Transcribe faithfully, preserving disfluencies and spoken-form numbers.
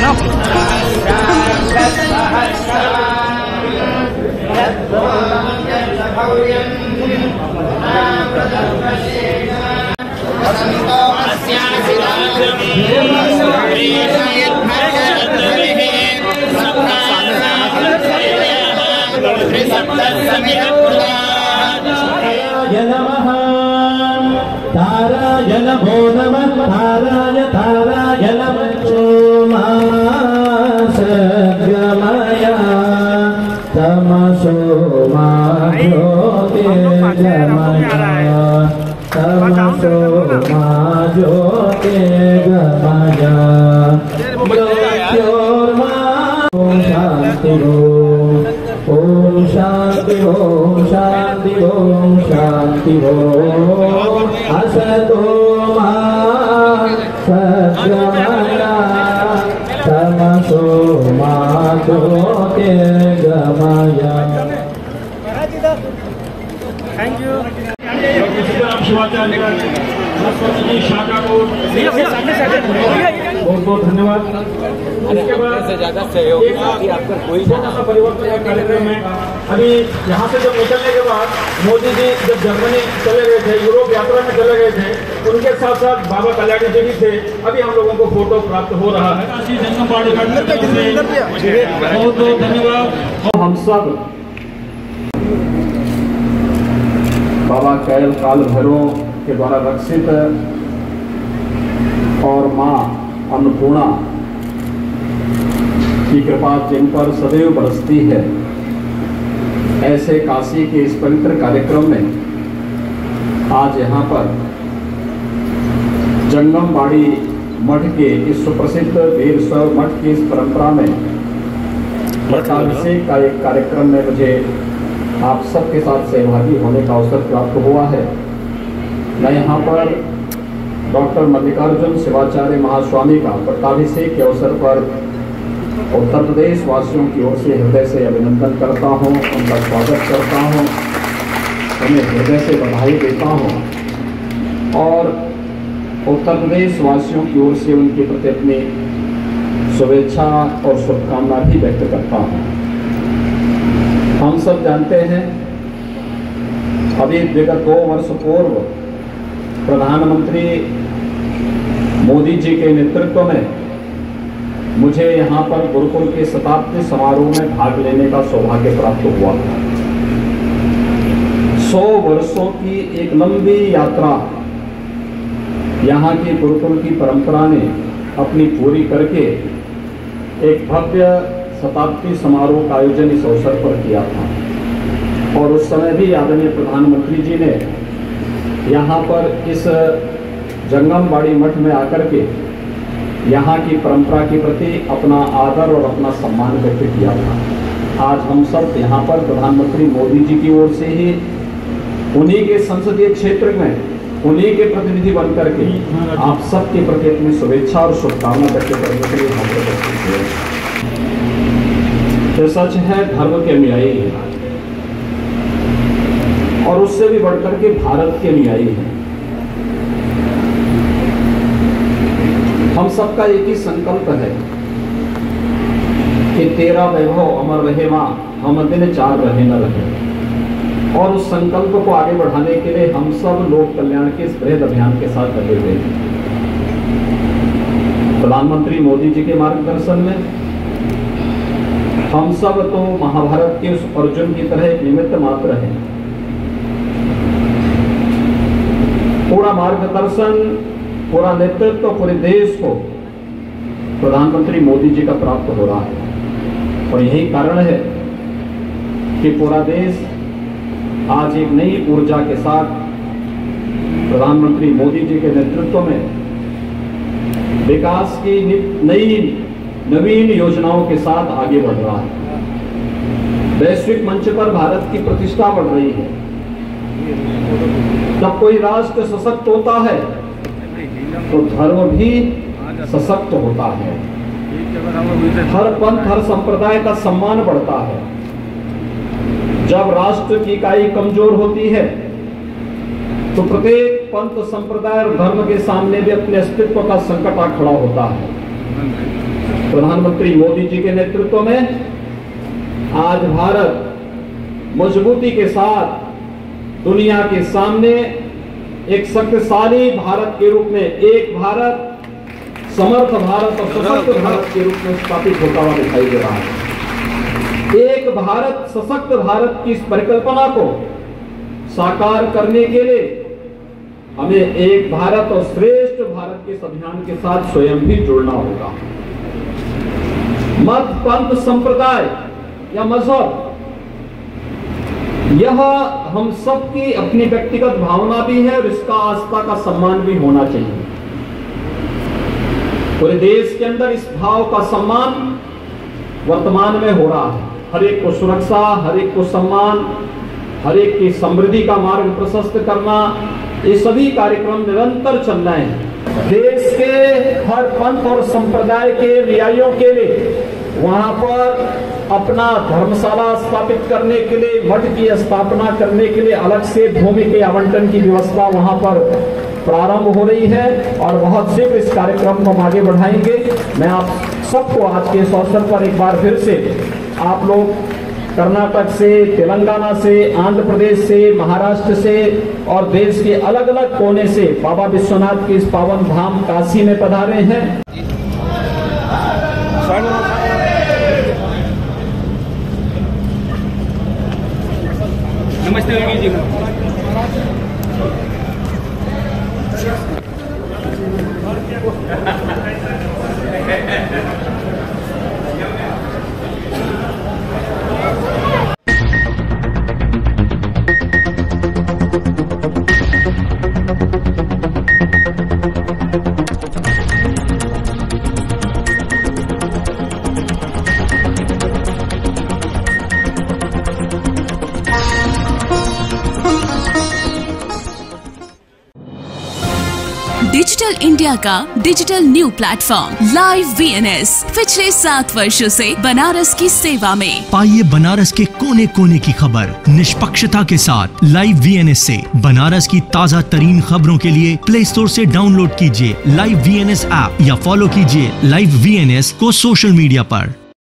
नमः ताराय नमो नमः ताराय ताराय नमः सोमासगमय तमसो मा ज्योतिर्गमय तमसो मा ज्योतिर्गमय मृत्योर्मा शान्ति ओम शांति ओम शांति ओम शांति ओम असतो मा सद्गमय तमसो मा ज्योतिर्गमय। Thank you. शिवाचार्य सरस्वती शाखा को बहुत बहुत धन्यवाद। इसके बाद से ज्यादा सहयोग आपका कोई छोटा सा परिवर्तन कार्यक्रम में अभी यहाँ से जब निकलने के बाद मोदी जी जब जर्मनी चले गए थे, यूरोप यात्रा में चले गए थे, उनके साथ साथ बाबा कल्याणी जी भी थे। अभी हम लोगों को फोटो प्राप्त हो रहा है। बहुत बहुत धन्यवाद। हम सब बाबा कैल काल भैरव के द्वारा रक्षित और माँ अन्नपूर्णा की कृपा जिन पर सदैव बरसती है, ऐसे काशी के इस पवित्र कार्यक्रम में आज यहाँ पर जंगमबाड़ी मठ के इस सुप्रसिद्ध वीरस्वर मठ की इस परंपरा में पट्टाभिषेक का एक कार्यक्रम में मुझे आप सबके साथ सहभागी होने का अवसर प्राप्त हुआ है। मैं यहाँ पर डॉक्टर मल्लिकार्जुन शिवाचार्य महास्वामी का पट्टाभिषेक के अवसर पर उत्तर प्रदेश वासियों की ओर से हृदय से अभिनंदन करता हूँ, उनका स्वागत करता हूँ, उन्हें हृदय से बधाई देता हूँ और उत्तर प्रदेश वासियों की ओर से उनके प्रति अपनी शुभेच्छा और शुभकामना भी व्यक्त करता हूँ। हम सब जानते हैं अभी विगत दो वर्ष पूर्व प्रधानमंत्री मोदी जी के नेतृत्व में मुझे यहाँ पर गुरुकुल के शताब्दी समारोह में भाग लेने का सौभाग्य प्राप्त हुआ था। सौ वर्षों की एक लंबी यात्रा यहाँ की गुरुकुल की परंपरा ने अपनी पूरी करके एक भव्य शताब्दी समारोह का आयोजन इस अवसर पर किया था और उस समय भी आदरणीय प्रधानमंत्री जी ने यहाँ पर इस जंगमबाड़ी मठ में आकर के यहाँ की परंपरा के प्रति अपना आदर और अपना सम्मान व्यक्त किया था। आज हम सब यहाँ पर प्रधानमंत्री मोदी जी की ओर से ही उन्हीं के संसदीय क्षेत्र में उन्हीं के प्रतिनिधि बनकर के आप सबके प्रति अपनी शुभेच्छा और शुभकामना व्यक्त करने के लिए हम उपस्थित हुए। ये सच है, धर्म के अनुयायी है और उससे भी बढ़कर के भारत के अनुयायी है। हम सबका एक ही संकल्प है कि तेरा वैभव अमर रहे मां, हम दिन चार रहे न रहे। और उस संकल्प को आगे बढ़ाने के लिए हम सब लोक कल्याण के इस बृहद अभियान के साथ लगे हुए हैं। प्रधानमंत्री मोदी जी के मार्गदर्शन में हम सब तो महाभारत के उस अर्जुन की तरह एक निमित्त मात्र हैं। पूरा मार्गदर्शन, पूरा नेतृत्व पूरे देश को प्रधानमंत्री मोदी जी का प्राप्त हो रहा है और यही कारण है कि पूरा देश आज एक नई ऊर्जा के साथ प्रधानमंत्री मोदी जी के नेतृत्व में विकास की नई नवीन योजनाओं के साथ आगे बढ़ रहा है। वैश्विक मंच पर भारत की प्रतिष्ठा बढ़ रही है। जब कोई राष्ट्र सशक्त होता है तो धर्म भी सशक्त होता है। हर पंथ, हर संप्रदाय का सम्मान बढ़ता है। जब राष्ट्र की इकाई कमजोर होती है तो प्रत्येक पंथ, संप्रदाय और धर्म के सामने भी अपने अस्तित्व का संकट आ खड़ा होता है। प्रधानमंत्री मोदी जी के नेतृत्व में आज भारत मजबूती के साथ दुनिया के सामने एक शक्तिशाली भारत के रूप में, एक भारत, समर्थ भारत और सशक्त भारत के रूप में स्थापित होता हुआ दिखाई दे रहा है। एक भारत, सशक्त भारत की इस परिकल्पना को साकार करने के लिए हमें एक भारत और श्रेष्ठ भारत के इस अभियान के साथ स्वयं भी जुड़ना होगा। मत, पंथ, संप्रदाय या मजहब, यह हम सबकी अपनी व्यक्तिगत भावना भी है और इसका आस्था का सम्मान भी होना चाहिए। पूरे देश के अंदर इस भाव का सम्मान वर्तमान में हो रहा है। हर एक को सुरक्षा, हर एक को सम्मान, हर एक की समृद्धि का मार्ग प्रशस्त करना, ये सभी कार्यक्रम निरंतर चल रहे हैं। देश के हर पंथ और संप्रदाय के अनुयायियों के लिए वहां पर अपना धर्मशाला स्थापित करने के लिए, मठ की स्थापना करने के लिए अलग से भूमि के आवंटन की व्यवस्था वहां पर प्रारंभ हो रही है और बहुत शीघ्र इस कार्यक्रम को हम आगे बढ़ाएंगे। मैं आप सबको आज के इस अवसर पर एक बार फिर से, आप लोग कर्नाटक से, तेलंगाना से, आंध्र प्रदेश से, महाराष्ट्र से और देश के अलग अलग कोने से बाबा विश्वनाथ के इस पावन धाम काशी में पधारे हैं। नमस्ते योगी जी। डिजिटल इंडिया का digital new platform live VNS पिछले सात वर्षों से बनारस की सेवा में। पाइए बनारस के कोने कोने की खबर निष्पक्षता के साथ। लाइव वीएनएस से बनारस की ताज़ा तरीन खबरों के लिए प्ले स्टोर से डाउनलोड कीजिए लाइव वीएनएस ऐप या फॉलो कीजिए लाइव वीएनएस को सोशल मीडिया पर।